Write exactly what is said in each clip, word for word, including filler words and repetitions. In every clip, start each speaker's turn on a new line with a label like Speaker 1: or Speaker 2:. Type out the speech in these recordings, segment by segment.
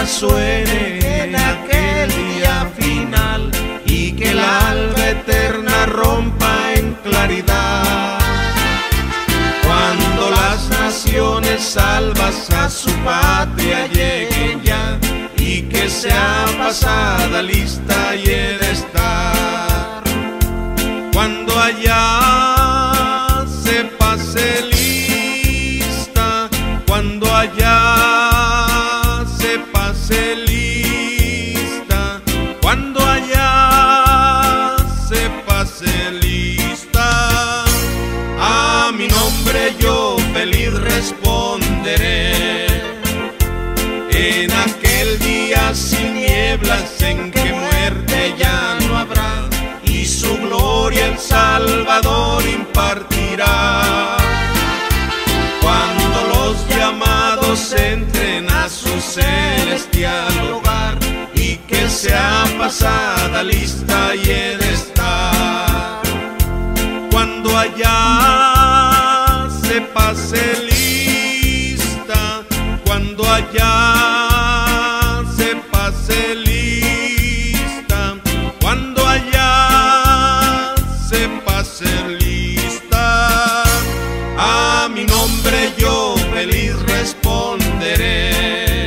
Speaker 1: suene en aquel día final y que el alba eterna rompa en claridad. Cuando las naciones salvas a su patria lleguen ya y que sea pasada lista y he de estar. Cuando allá se pase lista, cuando allá se pase lista, cuando allá se pase lista, a mi nombre yo feliz responderé. En aquel día sin nieblas en que muerte ya no habrá, y su gloria el Salvador impartirá. Cuando los llamados entren a su celestial hogar y que sea pasada lista y he de estar. Cuando allá se pase lista, cuando allá se pase lista, cuando allá se pase lista, a mi nombre yo feliz responderé.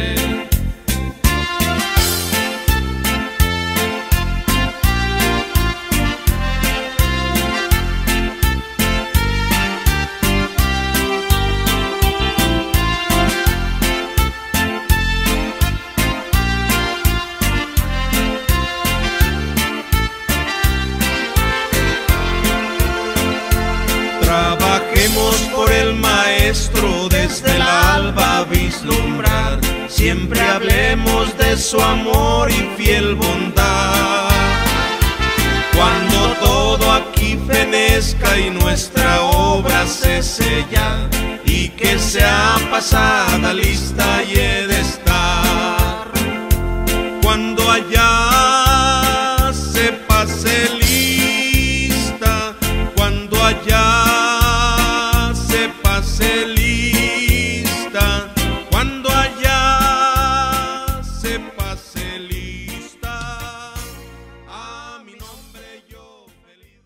Speaker 1: Trabajemos por el Maestro desde el alba a vislumbrar, siempre hablemos de su amor y fiel bondad. Cuando todo aquí fenezca y nuestra obra se sella y que sea pasada lista y he de estar. Cuando allá se pase lista, cuando allá cuando allá se pase lista, a mi nombre yo feliz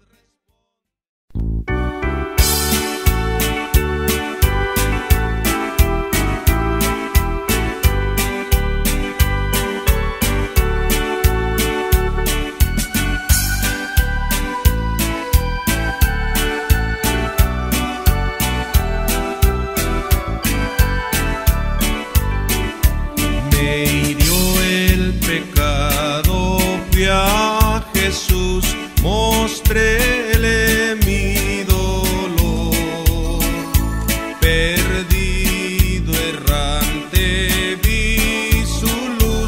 Speaker 1: a Jesús, mostréle mi dolor. Perdido, errante, vi su luz,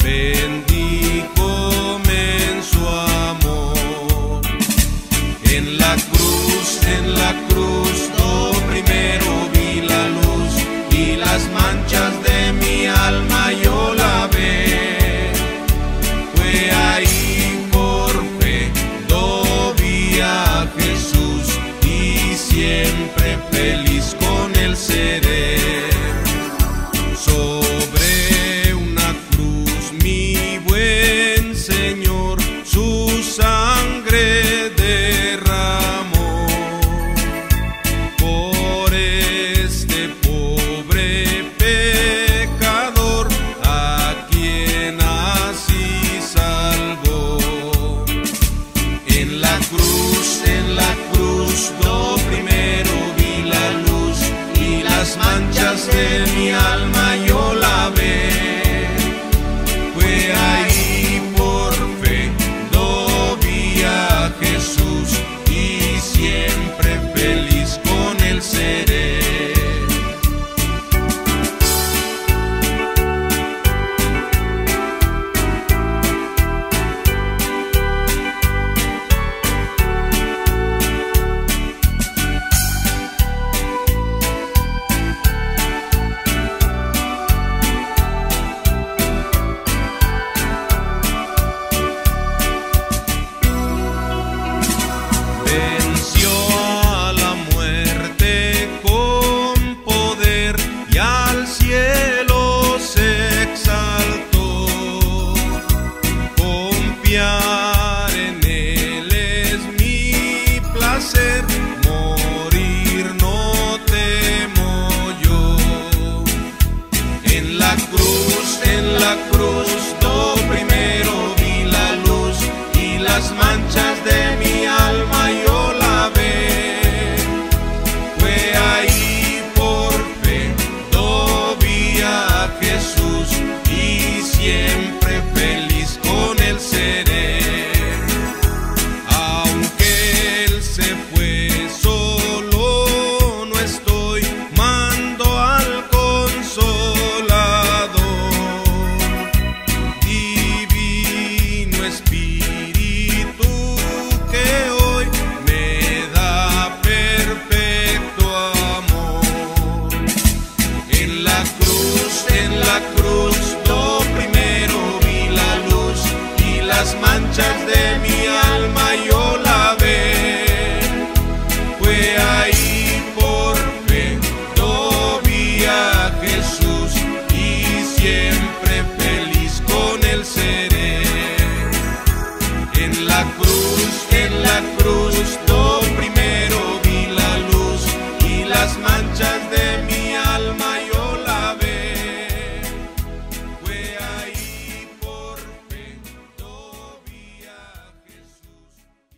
Speaker 1: bendíjome en su amor. En la cruz, en la cruz, lo primero vi la luz y las manchas de mi alma yo la ve. Ahí por fe lo vi padecer, morir no temo yo. En la cruz, en la cruz, do primero vi la luz y las manchas de mi alma yo lavé. Fue ahí por fe, do vi a Jesús y siempre feliz con él seré. Aunque él se fue, solo no estoy, mando al Consolador, Divino Espíritu que hoy me da perfecto amor. En la cruz, en la cruz, do primero vi la luz y las manchas de mi alma yo lavé. Fue ahí por fe, do vi a Jesús y siempre feliz con él seré. En la cruz, en la cruz, do primero vi la luz y las manchas de mi alma yo lavé. Fue ahí por fe, do vi a Jesús.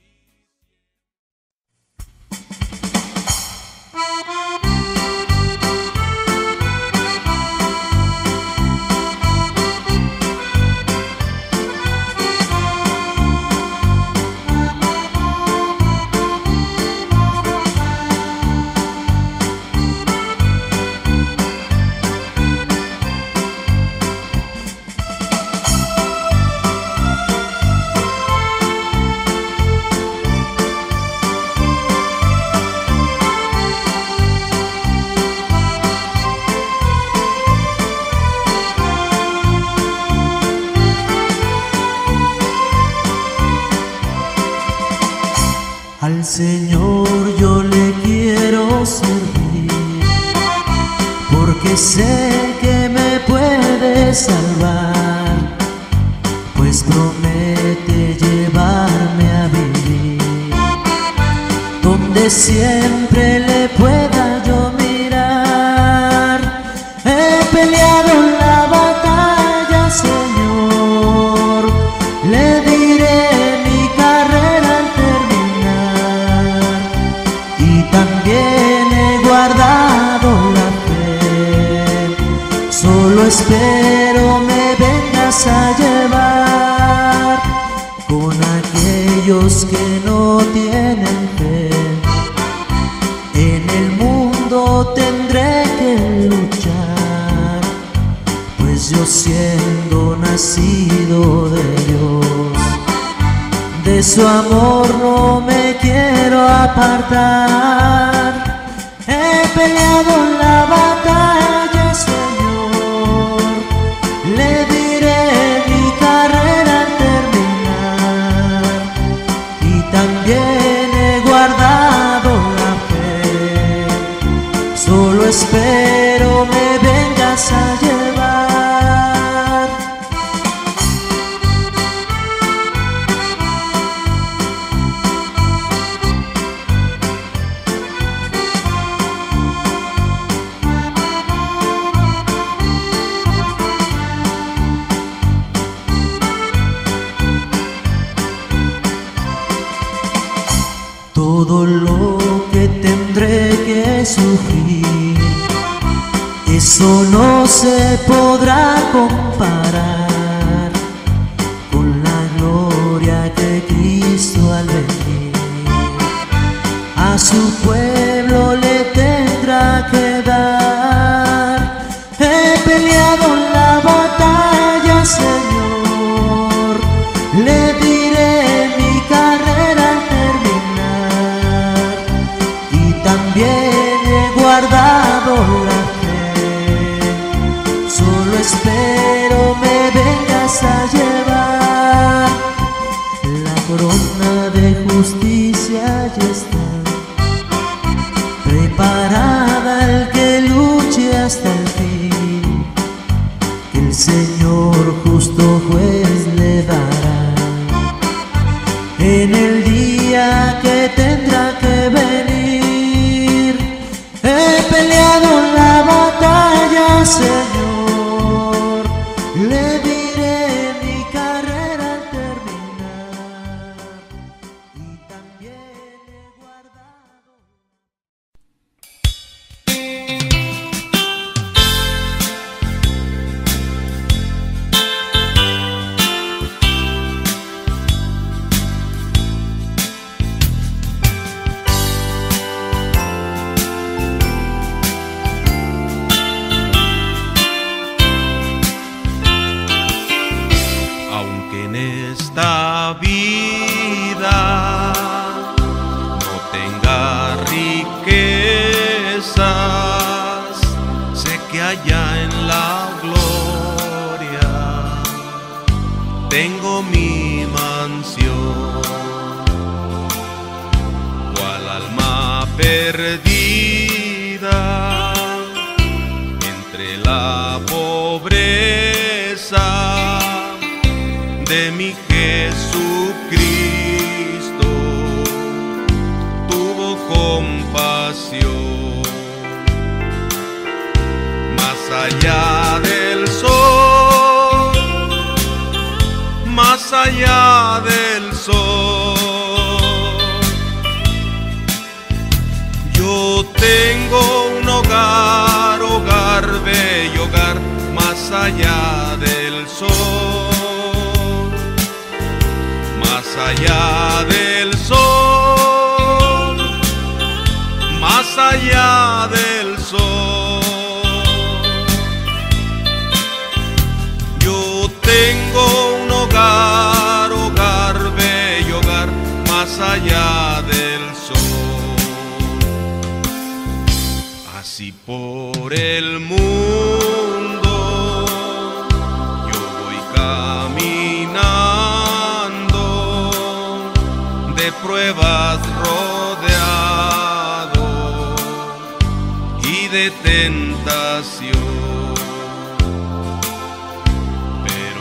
Speaker 2: Al Señor yo le quiero servir, porque sé que me puede salvar, pues promete llevarme a vivir donde siempre le pueda yo mirar. He peleado la batalla, Señor, le diré mi carrera al terminar, y también he guardado la fe. Solo espero me vengas a llevar con aquellos que no tienen fe. En el mundo tendré que luchar, pues yo siendo nacido de Dios, de su amor no me quiero apartar. He peleado la batalla, Señor, le diré mi carrera al terminar, y también he guardado la fe. Solo espero me vengas a llevar. Todo lo que tendré que sufrir, eso no se podrá comparar con la gloria que Cristo al venir a su pueblo le tendrá que dar. He peleado la batalla, Señor, le diré mi carrera al terminar, y también he guardado la fe. Solo espero me vengas a llevar. La corona de justicia ya está preparada al que luche hasta el fin, que el Señor justo juez le dará en el día que tendrá que venir. He peleado la batalla, Señor, le diré mi carrera al terminar, y también he guardado.
Speaker 1: Esta vida no tenga riquezas, sé que allá en la gloria tengo mi mansión. Cual alma perdida entre la pobreza de mi Jesucristo tuvo compasión. Más allá del sol, más allá del sol, yo tengo un hogar, hogar, bello hogar, más allá del sol. Más allá del sol, más allá del sol, yo tengo un hogar, hogar, bello hogar, más allá del sol. Así por el mundo yo voy caminando, de pruebas rodeado y de tentación, pero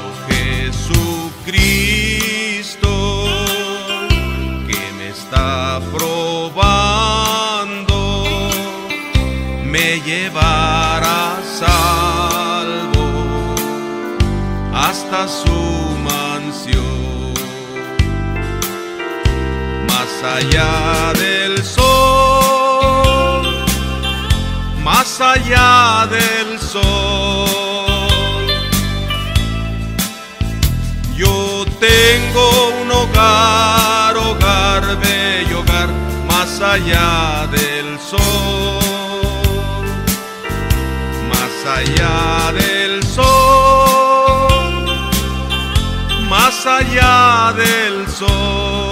Speaker 1: Jesucristo que me está probando me llevará salvo hasta su mansión. Más allá del sol, más allá del sol, yo tengo un hogar, hogar, bello hogar, más allá del sol, más allá del sol, más allá del sol.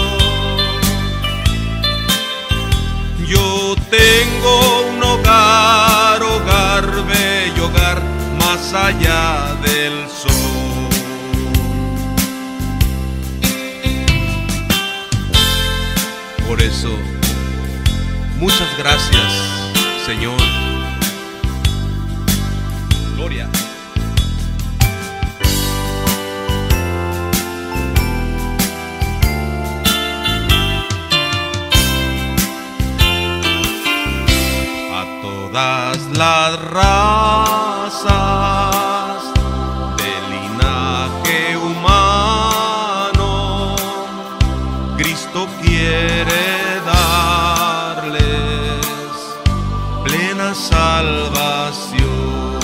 Speaker 1: Yo tengo un hogar, hogar, bello hogar, más allá del sol. Por eso, muchas gracias, Señor. Gloria. Todas las razas del linaje humano, Cristo quiere darles plena salvación.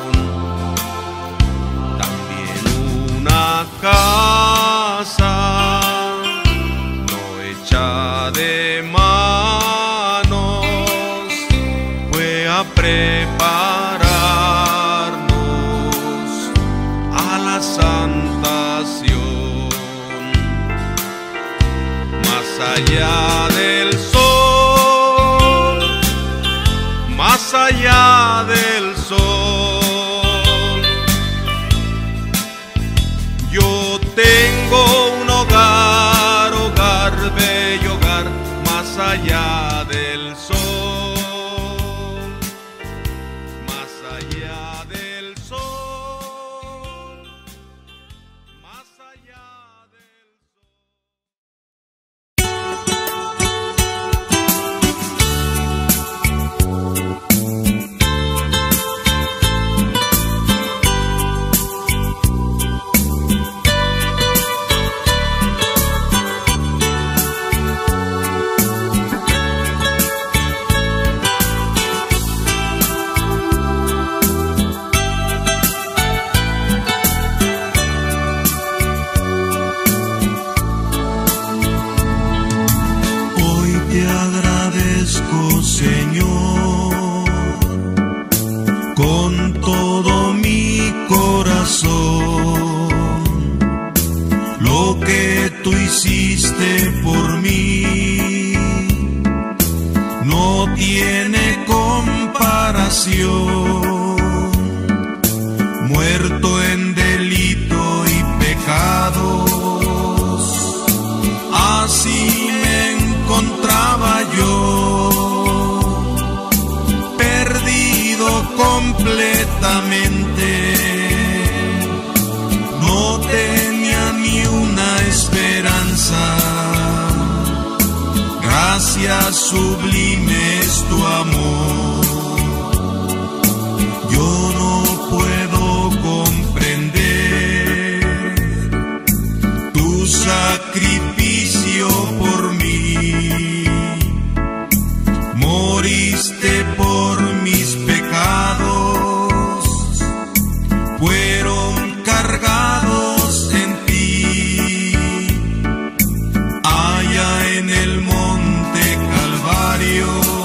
Speaker 1: También una casa no hecha de manos a prepararnos a la santación. Más allá del sol, más allá del sol, yo tengo un hogar, hogar, bello hogar, más allá del sol. te agradezco, Señor, con todo mi corazón. Lo que tú hiciste por mí no tiene comparación. Muerto en delito y pecados, así me encontraba yo, perdido completamente. No tenía ni una esperanza. Gracias, sublime es tu amor. Yo no puedo comprender tu sacrificio por mí. Moriste por mis pecados, fueron cargados en ti. Allá en el monte Calvario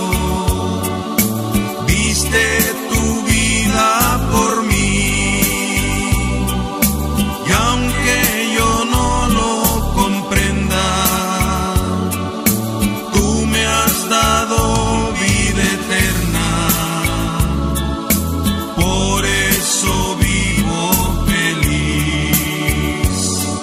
Speaker 1: diste tu vida por mí, y aunque yo no lo comprenda, tú me has dado vida eterna. Por eso vivo feliz.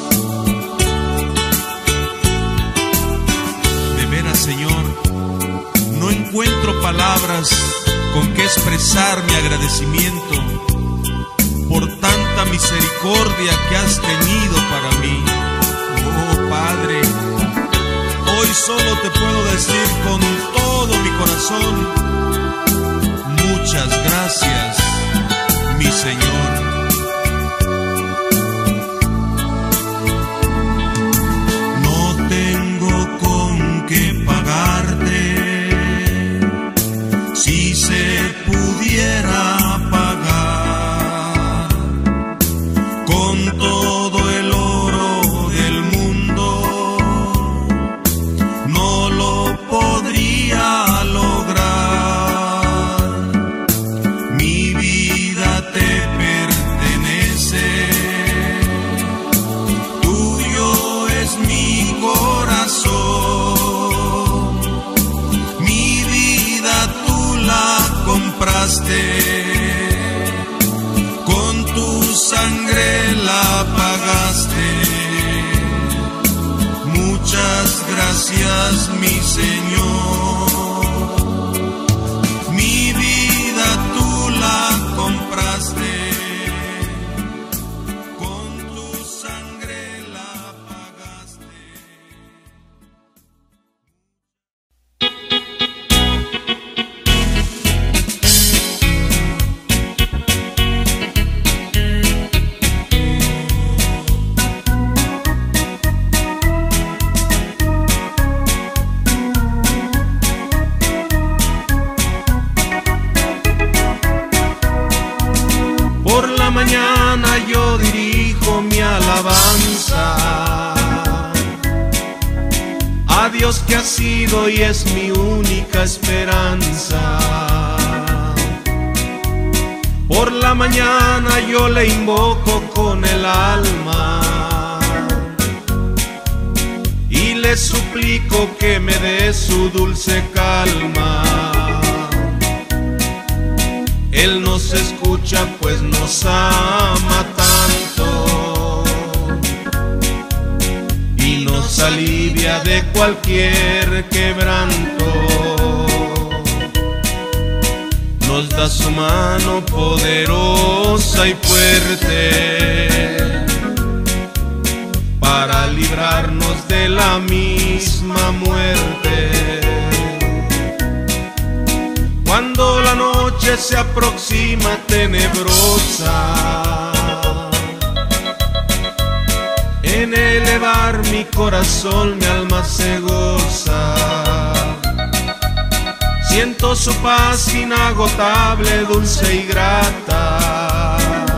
Speaker 1: De veras, Señor, no encuentro palabras con que expresar mi agradecimiento por tanta misericordia que has tenido para mí. Oh Padre, hoy solo te puedo decir con todo mi corazón, muchas gracias, mi Señor. No tengo con qué pagarte. Si se pudiera pagar con todo el oro del mundo, no lo podría lograr. Mi vida te pertenece, tuyo es mi corazón. Mi vida tú la compraste, con tu sangre la pagaste. Muchas gracias, mi Señor. Mi vida tú la compraste, con tu sangre la pagaste. Por la mañana yo dirijo mi alabanza a Dios que ha sido y es mi única esperanza. Por la mañana yo le invoco con el alma y le suplico que me dé su dulce calma. Él nos escucha pues nos ama tanto y nos alivia de cualquier quebranto. Nos da su mano poderosa y fuerte para librarnos de la misma muerte. Cuando la noche se aproxima tenebrosa, en elevar mi corazón mi alma se goza. Siento su paz inagotable, dulce y grata,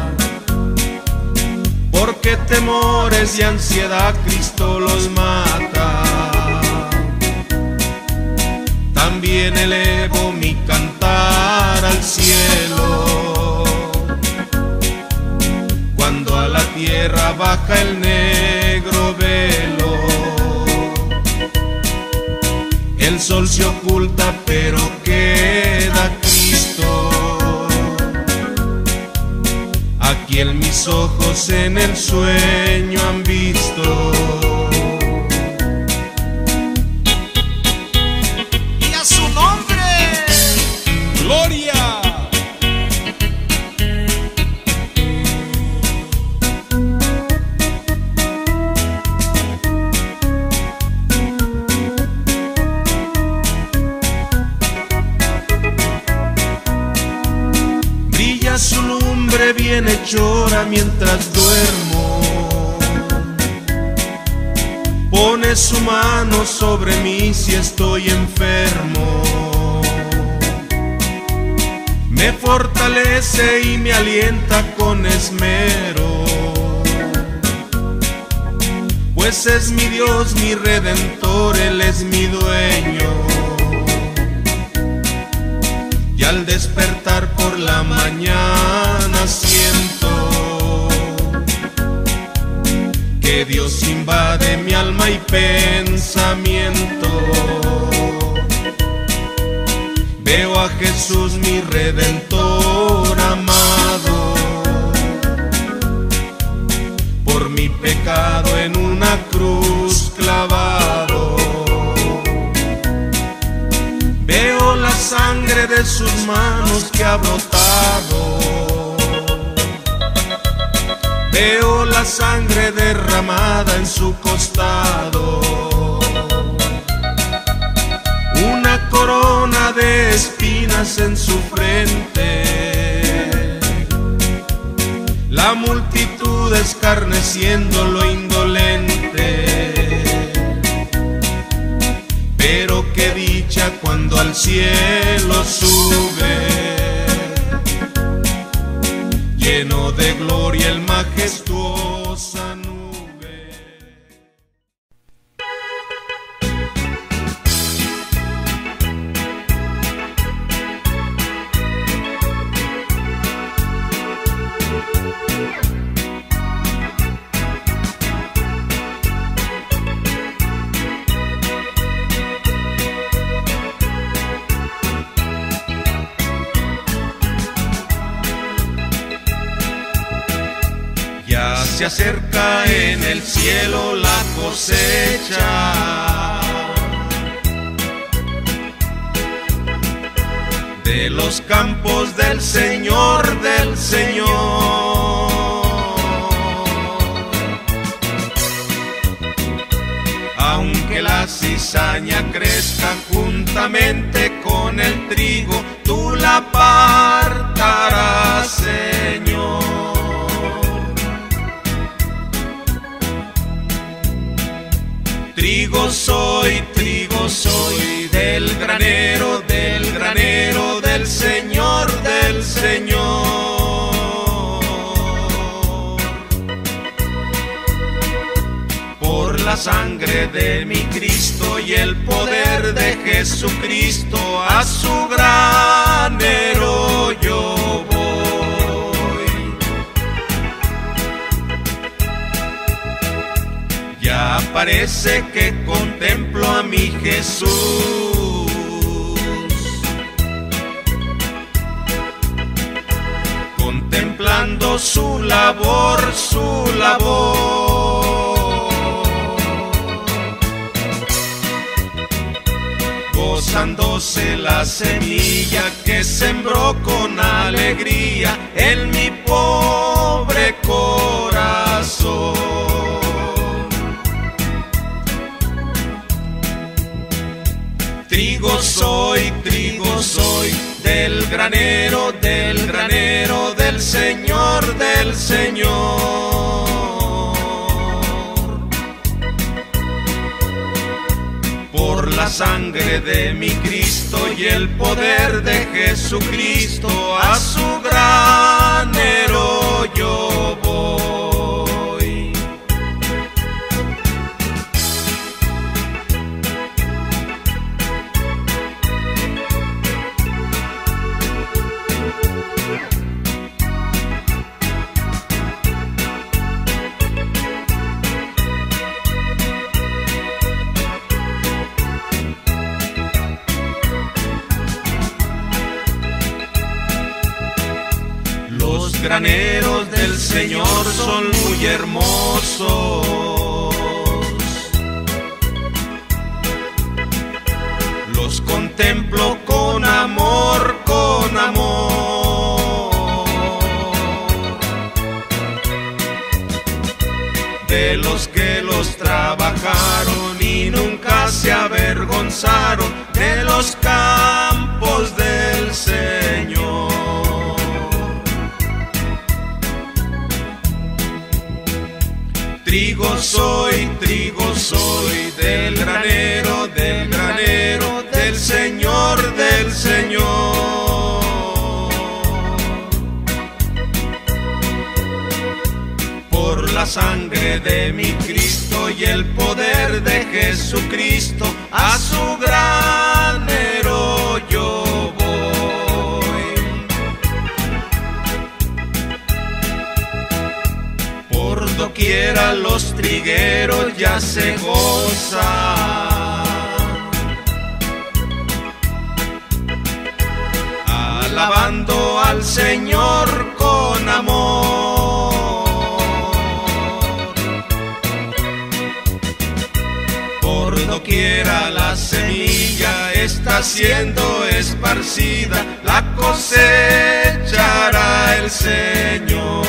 Speaker 1: porque temores y ansiedad Cristo los mata. elevo mi cantar al cielo. Cuando a la tierra baja el negro velo, el sol se oculta pero queda Cristo. Aquí en mis ojos en el sueño han visto.
Speaker 3: Y a su nombre,
Speaker 1: ¡gloria! Brilla su lumbre bienhechora mientras duermo. Pone su mano sobre mí si estoy enfermo. Me fortalece y me alienta con esmero, pues es mi Dios, mi Redentor, Él es mi dueño. Y al despertar por la mañana siento que Dios invade mi alma y pensamiento. Veo a Jesús mi Redentor amado, por mi pecado en una cruz clavado. Veo la sangre de sus manos que ha brotado. Veo la sangre derramada en su costado. Una corona de espinas en su frente. La multitud escarneciendo lo indolente. Pero qué dicha cuando al cielo sube, lleno de gloria el majestuosa nube. Ya se acerca en el cielo la cosecha de los campos del Señor, del Señor. Aunque la cizaña crezca juntamente con el trigo, tú la apartarás, Señor. Trigo soy, trigo soy, del granero, del granero, del Señor, del Señor. Por la sangre de mi Cristo y el poder de Jesucristo, a su granero yo voy. Ya parece que contemplo a mi Jesús, contemplando su labor, su labor, gozándose la semilla que sembró con alegría en mi pobre corazón. Trigo soy, trigo soy, del granero, del granero, del Señor, del Señor. Por la sangre de mi Cristo y el poder de Jesucristo, a su granero yo voy. graneros del Señor son muy hermosos. Los contemplo con amor, con amor. De los que los trabajaron y nunca se avergonzaron de los campos del Señor. Trigo soy, trigo soy, del granero, del granero, del Señor, del Señor. Por la sangre de mi Cristo y el poder de Jesucristo, a su granero yo voy. Por doquiera los trigueros ya se gozan, alabando al Señor con amor. Por doquiera la semilla está siendo esparcida, la cosechará el Señor.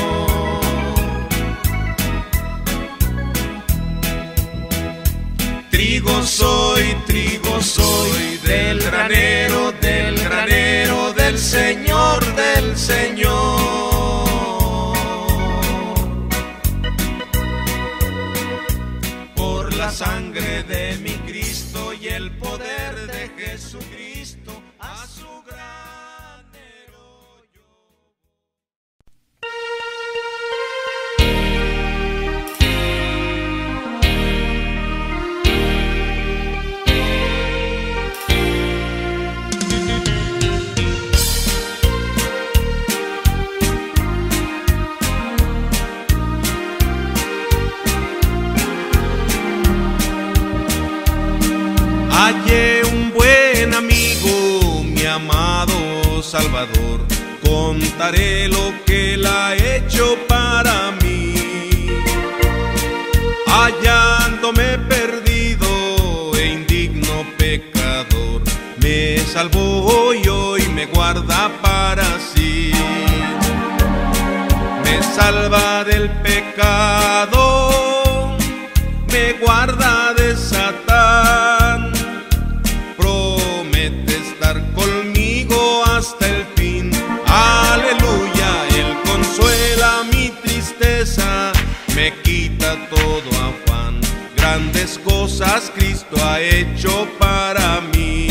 Speaker 1: Trigo soy, trigo soy, del granero, del granero, del Señor, del Señor. Por la sangre de mi Cristo y el poder de Jesucristo, a su granero yo. Hallé un buen amigo, mi amado Salvador, contaré lo que Él ha hecho para mí. Hallándome perdido e indigno pecador, me salvó y hoy me guarda para sí. Me salva del pecado, me guarda de Satán. Hasta el fin, aleluya, Él consuela mi tristeza, me quita todo afán, grandes cosas Cristo ha hecho para mí.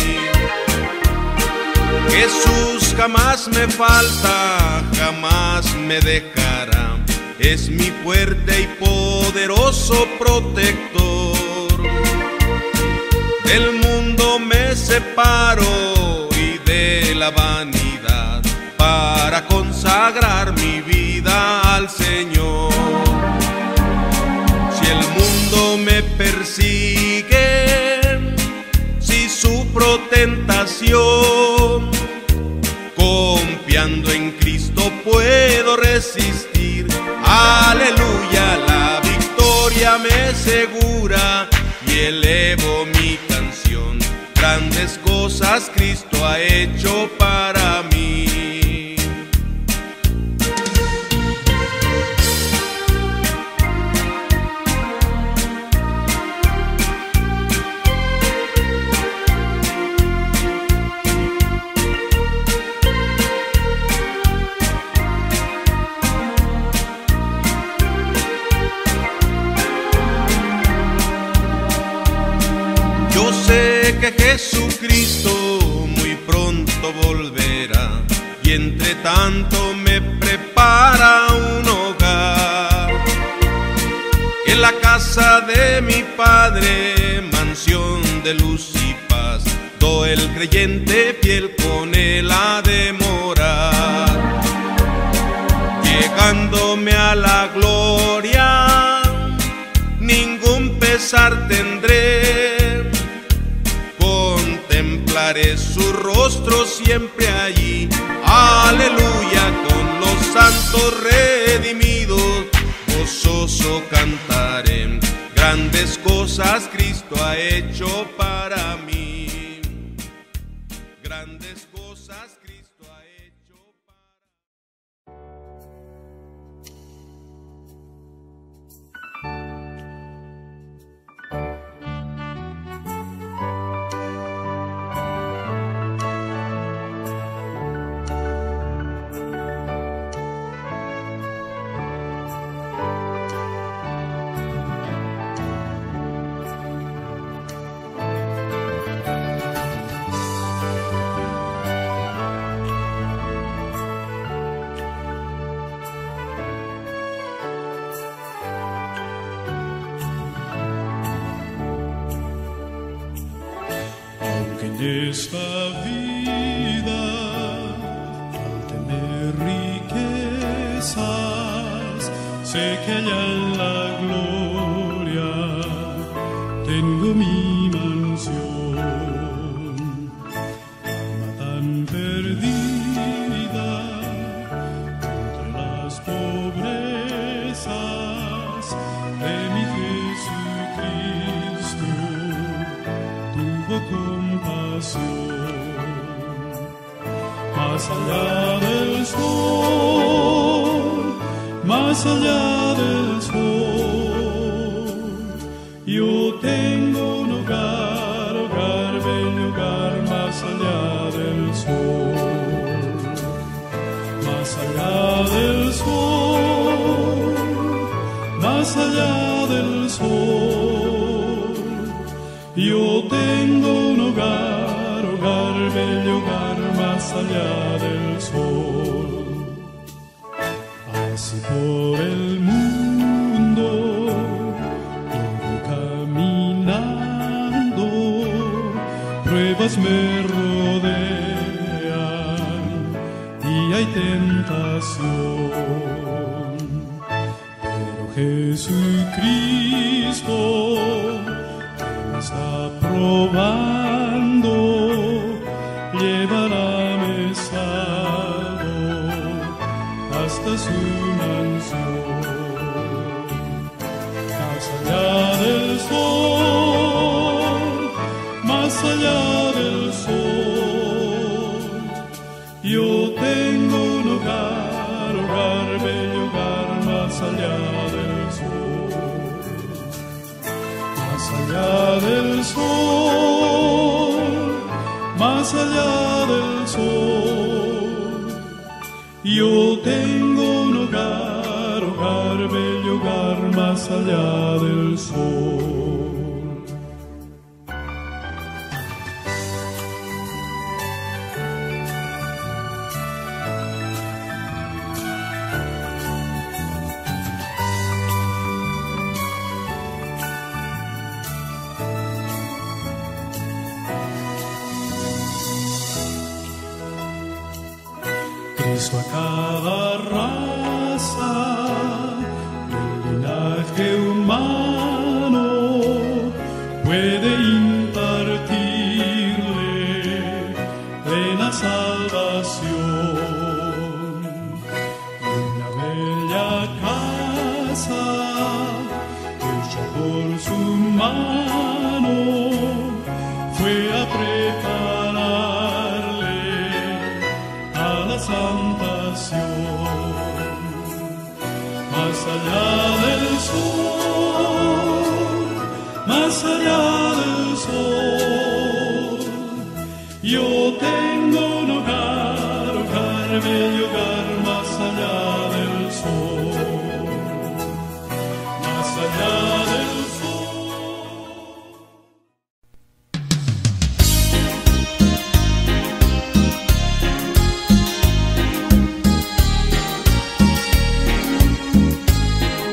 Speaker 1: Jesús jamás me falta, jamás me dejará, es mi fuerte y poderoso protector. Del mundo me separo de la vanidad para consagrar mi vida al Señor. Si el mundo me persigue, si sufro tentación, confiando en Cristo puedo resistir. Aleluya, la victoria me segura y elevo mi canción. Grandes cosas Cristo ha hecho para mí. Yo sé que Jesucristo muy pronto volverá y entre tanto me prepara un hogar. En la casa de mi Padre, mansión de luz y paz, todo el creyente fiel con Él ha de morar. Llegándome a la gloria, ningún pesar tendré, contemplaré su rostro siempre allí. Aleluya, con los santos redimidos, gozoso cantaré, grandes cosas Cristo ha hecho para mí, grandes cosas Cristo ha hecho para
Speaker 4: esta vida, al tener riquezas, sé que allá en la gloria tengo mi mansión. Alma tan perdida entre las pobrezas de mi Jesucristo, tuvo compasión. Más allá del sol, más allá del sol, yo tengo un hogar, hogar, bello hogar, más allá del sol. Más allá del sol, más allá del sol, yo tengo un hogar, hogar, bello hogar, más allá del sol. Así por el mundo yo voy caminando, pruebas me rodean y hay tentación, pero Jesucristo está probando, llevarme salvo hasta su mansión. Más allá del sol, más allá del sol, yo tengo un hogar, hogar, bello hogar, más allá del sol. Más allá del sol, más allá del sol, yo tengo un hogar, hogar, bello hogar, más allá del sol. Cristo a cada raza del linaje humano puede impartirle plena salvación. Una bella casa hecha por su mano fue a prepararle a la salvación. Más allá del sol, más allá del sol, yo tengo un hogar, hogar, bello hogar, más allá del sol, más allá del sol.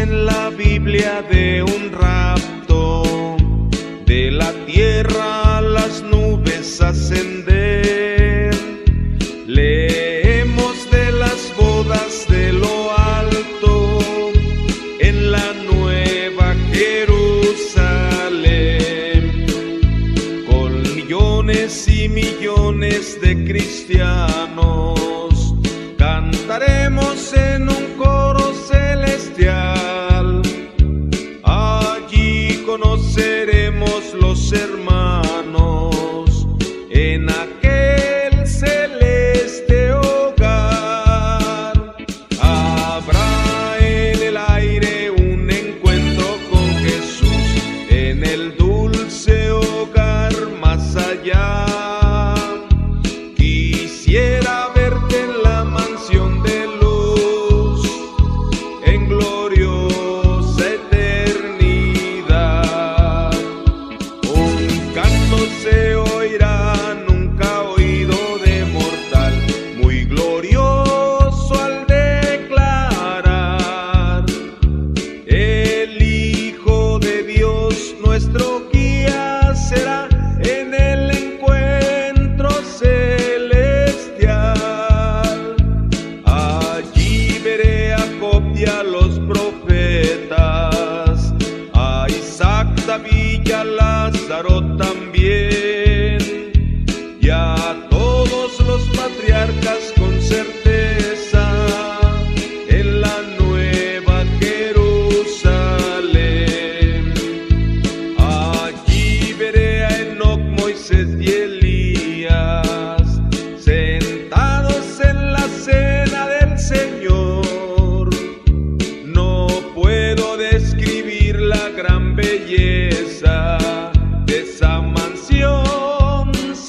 Speaker 1: en la Biblia de un rapto, de la tierra a las nubes ascender. Leemos de las bodas de lo alto en la nueva Jerusalén, con millones y millones de cristianos. Cantaremos en un coro celestial, allí conoceremos los hermanos en aquel celeste hogar. Habrá en el aire un encuentro con Jesús en el dulce hogar más allá. Quisiera verte en la mansión de luz, en gloriosa eternidad. Un canto se oirá nunca oído de mortal, muy glorioso al declarar: el Hijo de Dios nuestro guía será en el encuentro celestial. Allí veré a Job y a los profetas, a Isaac, David y a Lázaro también, y a todos los patriarcas con certeza en la nueva Jerusalén. Allí veré a Enoc, Moisés y Elías sentados en la cena del Señor. No puedo describir la gran belleza de esa mansión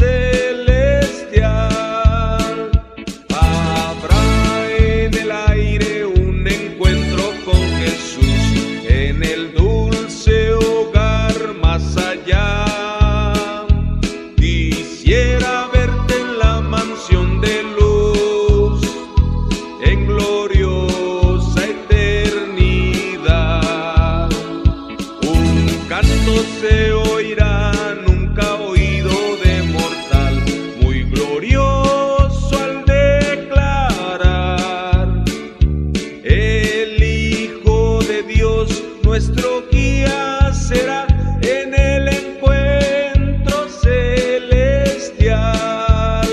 Speaker 1: celestial. Habrá en el aire un encuentro con Jesús en el dulce hogar más allá. Quisiera verte en la mansión de luz, en gloriosa eternidad. Un canto se oirá nunca oído de mortal, muy glorioso al declarar: el Hijo de Dios nuestro guía será en el encuentro celestial.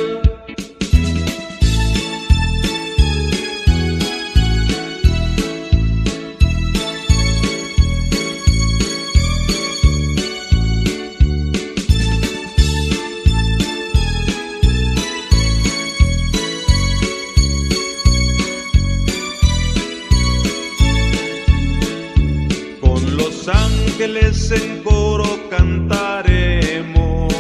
Speaker 1: Con los ángeles en coro cantaremos,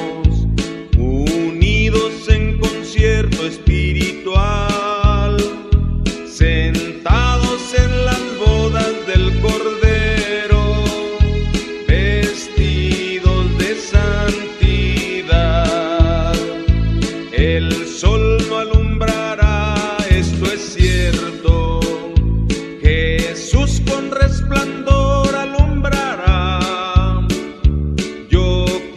Speaker 1: unidos en concierto espiritual, sentados en las bodas del Cordero, vestidos de santidad. El sol no alumbrará, esto es cierto, Jesús con resplandor alumbrará. Yo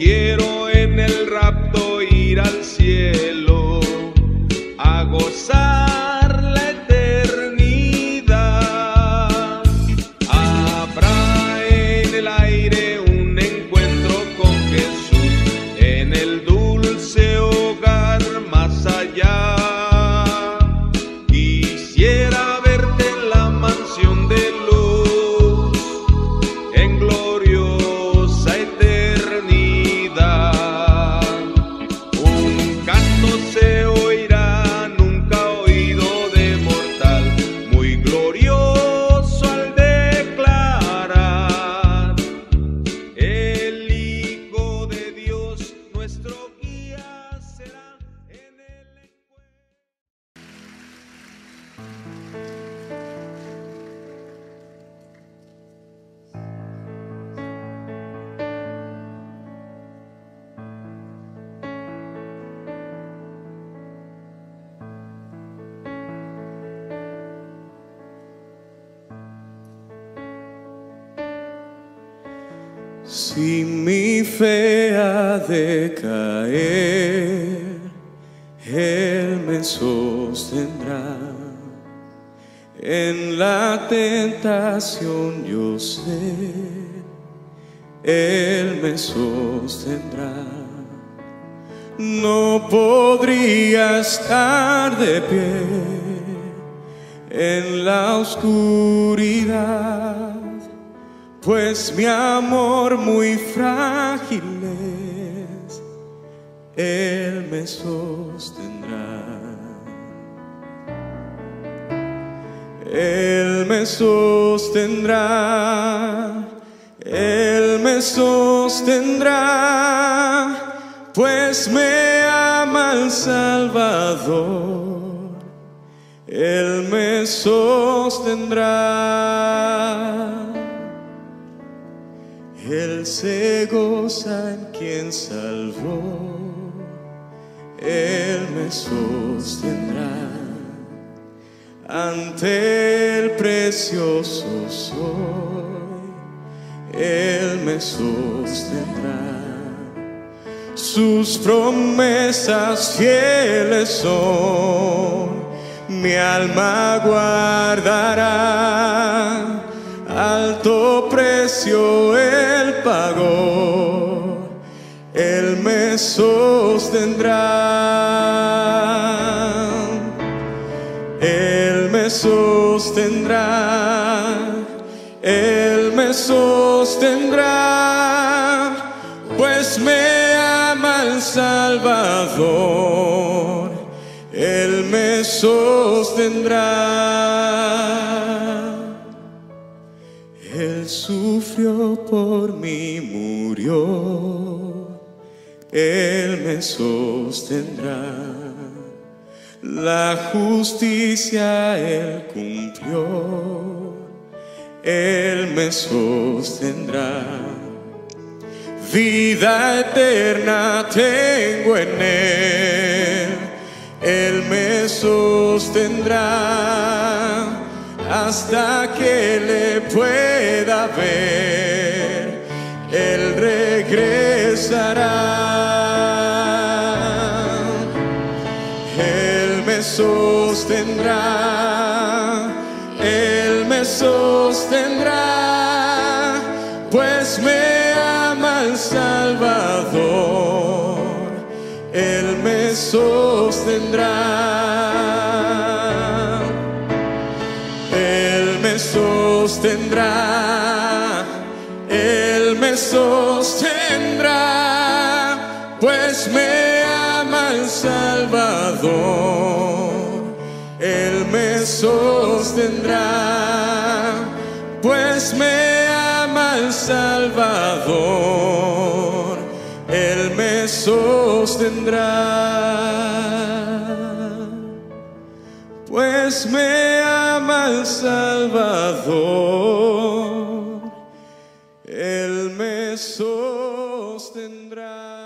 Speaker 5: Si mi fe ha de caer, Él me sostendrá. En la tentación yo sé, Él me sostendrá. No podría estar de pie en la oscuridad, pues mi amor muy frágil es, Él me sostendrá. Él me sostendrá, Él me sostendrá, pues me ama el Salvador. Él me sostendrá. Él se goza en quien salvó, Él me sostendrá. Ante el precioso soy, Él me sostendrá. Sus promesas fieles son, mi alma guardará. Alto precio Él pagó, Él me sostendrá. Él me sostendrá, Él me sostendrá, pues me ama el Salvador. Él me sostendrá. Él sufrió por mí, murió, Él me sostendrá. La justicia Él cumplió, Él me sostendrá. Vida eterna tengo en Él, Él me sostendrá. Hasta que le pueda ver, Él regresará. Él me sostendrá, Él me sostendrá, pues me ama el Salvador. Él me sostendrá. Él me sostendrá, Él me sostendrá, pues me ama el Salvador. Él me sostendrá, pues me ama el Salvador. Él me sostendrá, pues me ama el Salvador. Él me sostendrá.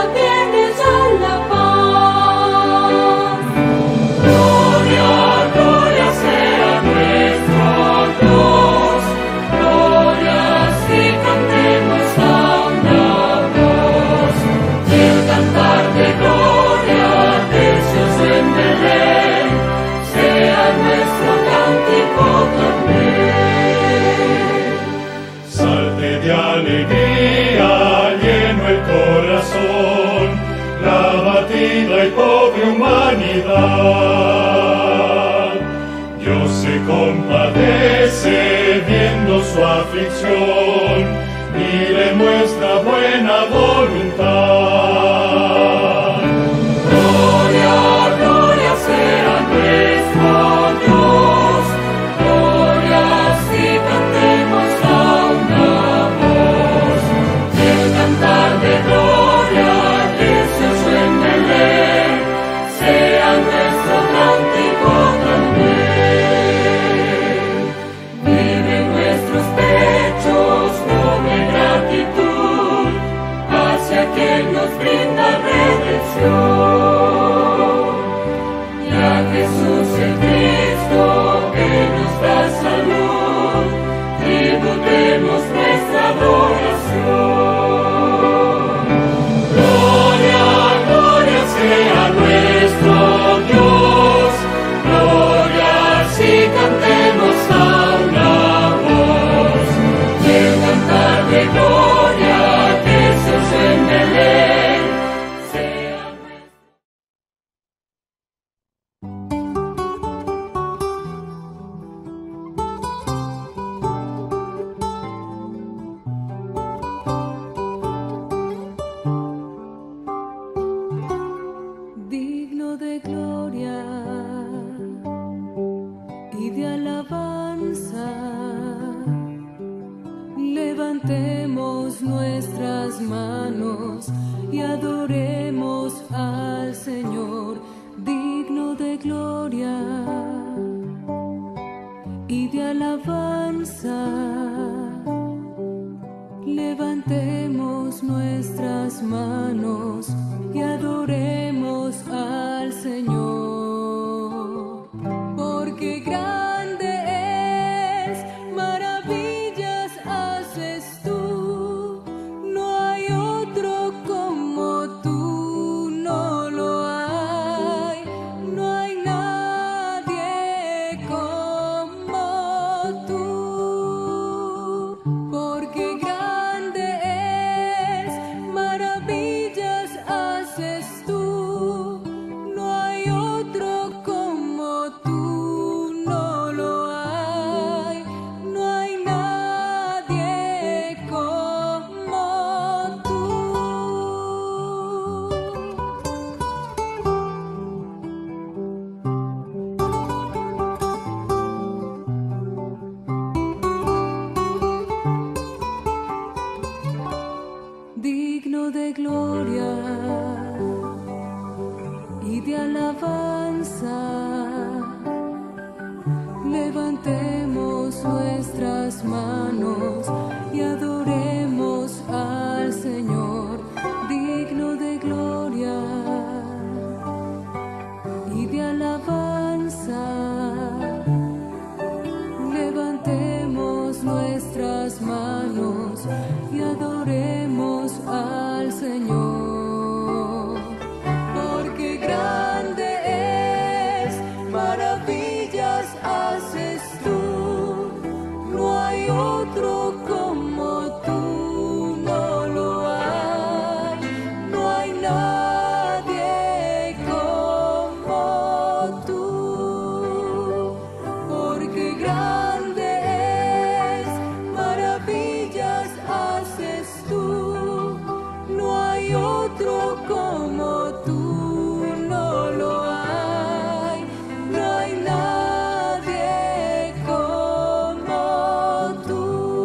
Speaker 6: tienes a la paz. Gloria, gloria sea nuestro Dios. Gloria si cantemos a una voz. El cantar de gloria que se oye en Belén sea nuestro cántico también.
Speaker 4: Salte de alegría, lleno el corazón, la abatida y pobre humanidad. Dios se compadece viendo su aflicción y le muestra buena voluntad.
Speaker 6: Gloria, gloria sea nuestro Dios. Gloria si cantemos a una voz. El cantar de gloria que se oye en Belén sea nuestro cántico también. Vive en nuestros pechos noble gratitud hacia quien nos brinda redención. Y a Jesús el Cristo que nos da salud, tributemos nuestra adoración. Gloria, gloria sea nuestro Dios. Gloria si cantemos a una voz. El cantar de gloria que se oye en Belén sea nuestro. Digno de gloria y de alabanza, levantemos nuestras manos y adoremos al Señor. Digno de gloria y de alabanza, levantemos nuestras manos y adoremos al Señor, porque grande es, maravillas haces tú, no hay otro como tú, no lo hay, no hay nadie como tú, porque grande es, maravillas haces tú, no hay otro como tú, no lo hay, no hay nadie como tú. Digno de gloria y de alabanza, levantemos nuestras manos y adoremos al Señor. Digno de gloria y de alabanza, levantemos nuestras manos y adoremos al Señor, porque grande es, maravillas haces tú, no hay otro como tú, no lo hay, no hay nadie como tú, porque grande es, maravillas haces tú, no hay otro como tú, no lo hay, no hay nadie como tú,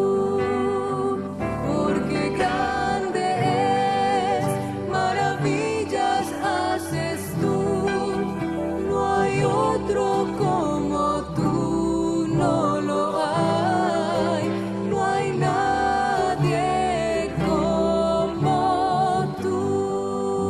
Speaker 6: porque grande es, maravillas haces tú, no hay otro como tú, no lo hay, no hay nadie como tú.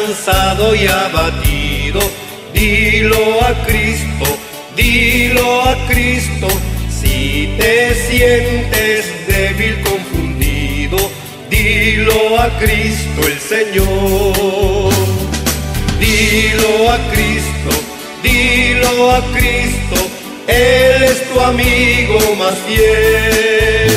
Speaker 7: cansado y abatido, dilo a Cristo, dilo a Cristo. Si te sientes débil, confundido, dilo a Cristo el Señor. Dilo a Cristo, dilo a Cristo, Él es tu amigo más fiel.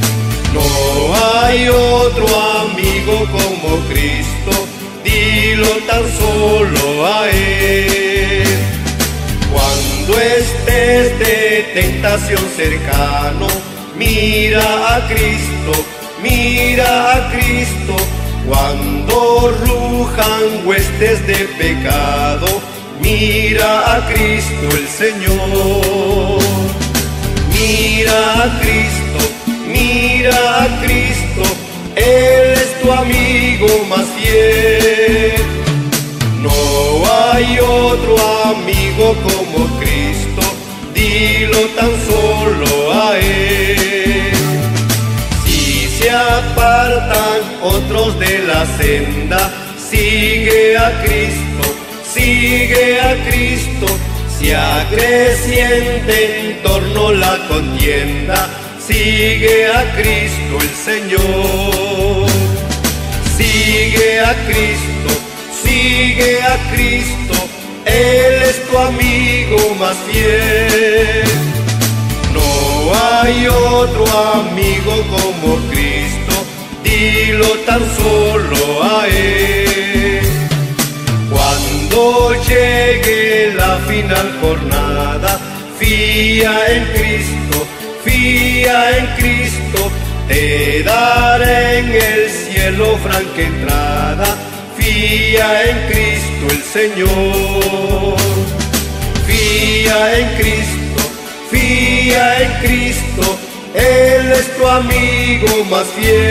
Speaker 7: No hay otro amigo como Cristo, dilo tan solo a Él. Cuando estés de tentación cercano, mira a Cristo, mira a Cristo. Cuando rujan huestes de pecado, mira a Cristo el Señor. Mira a Cristo, mira a Cristo, Él es tu amigo más fiel. No hay otro amigo como Cristo, dilo tan solo a Él. Si se apartan otros de la senda, sigue a Cristo, sigue a Cristo. Si acreciente en torno la contienda, sigue a Cristo el Señor. Sigue a Cristo, sigue a Cristo, Él es tu amigo más fiel. No hay otro amigo como Cristo, dilo tan solo a Él. Cuando llegue la final jornada, fía en Cristo, fía en Cristo, te daré en el cielo franca entrada. Fía en Cristo el Señor. Fía en Cristo, fía en Cristo, Él es tu amigo más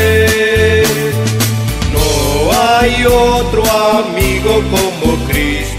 Speaker 7: fiel. No hay otro amigo como Cristo.